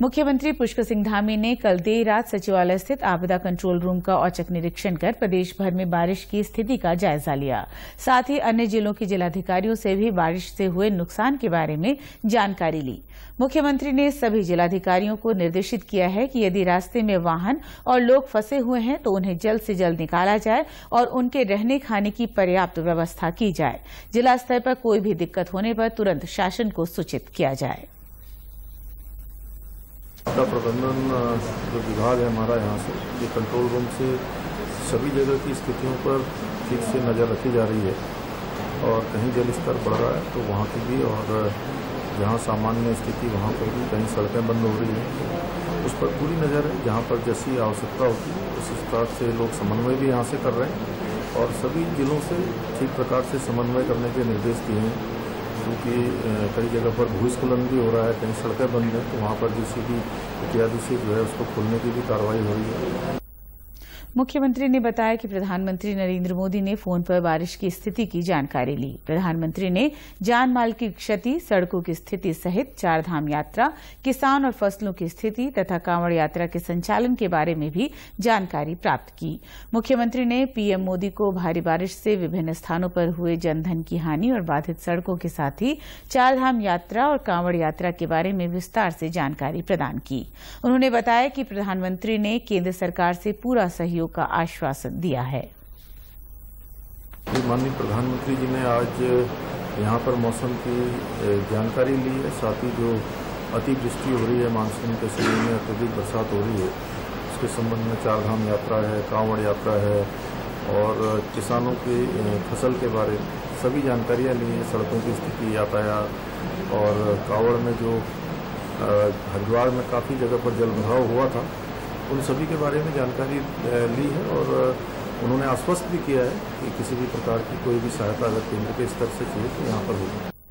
मुख्यमंत्री पुष्कर सिंह धामी ने कल देर रात सचिवालय स्थित आपदा कंट्रोल रूम का औचक निरीक्षण कर प्रदेश भर में बारिश की स्थिति का जायजा लिया। साथ ही अन्य जिलों के जिलाधिकारियों से भी बारिश से हुए नुकसान के बारे में जानकारी ली। मुख्यमंत्री ने सभी जिलाधिकारियों को निर्देशित किया है कि यदि रास्ते में वाहन और लोग फंसे हुए हैं तो उन्हें जल्द से जल्द निकाला जाए और उनके रहने खाने की पर्याप्त व्यवस्था की जाए। जिला स्तर पर कोई भी दिक्कत होने पर तुरंत शासन को सूचित किया जाए। आपदा प्रबंधन जो विभाग है हमारा यहाँ से ये कंट्रोल रूम से सभी जगह की स्थितियों पर ठीक से नज़र रखी जा रही है और कहीं जल स्तर बढ़ रहा है तो वहाँ की भी और जहाँ सामान्य स्थिति वहाँ पर भी कहीं सड़कें बंद हो रही हैं उस पर पूरी नज़र है। जहाँ पर जैसी आवश्यकता होती है उस हिसाब से लोग समन्वय भी यहाँ से कर रहे हैं और सभी जिलों से ठीक प्रकार से समन्वय करने के निर्देश दिए हैं क्योंकि कई जगह पर भूस्खलन भी हो रहा है, कहीं सड़कें बंद हैं तो वहाँ पर जेसीबी इत्यादि से जो है उसको खोलने की भी कार्रवाई हो रही है। मुख्यमंत्री ने बताया कि प्रधानमंत्री नरेंद्र मोदी ने फोन पर बारिश की स्थिति की जानकारी ली। प्रधानमंत्री ने जान माल की क्षति, सड़कों की स्थिति सहित चारधाम यात्रा, किसान और फसलों की स्थिति तथा कांवड़ यात्रा के संचालन के बारे में भी जानकारी प्राप्त की। मुख्यमंत्री ने पीएम मोदी को भारी बारिश से विभिन्न स्थानों पर हुए जनधन की हानि और बाधित सड़कों के साथ ही चारधाम यात्रा और कांवड़ यात्रा के बारे में विस्तार से जानकारी प्रदान की। उन्होंने बताया कि प्रधानमंत्री ने केंद्र सरकार से पूरा सहयोग का आश्वासन दिया है। माननीय प्रधानमंत्री जी ने आज यहाँ पर मौसम की जानकारी ली है, साथ ही जो अतिवृष्टि हो रही है, मानसून के समय में अत्यधिक बरसात हो रही है, उसके संबंध में चारधाम यात्रा है, कांवड़ यात्रा है और किसानों की फसल के बारे में सभी जानकारियाँ ली हैं। सड़कों की स्थिति, यातायात और कांवड़ में जो हरिद्वार में काफ़ी जगह पर जल भराव हुआ था उन सभी के बारे में जानकारी ली है और उन्होंने आश्वस्त भी किया है कि किसी भी प्रकार की कोई भी सहायता अगर केंद्र के स्तर से चाहिए तो यहाँ पर होगी।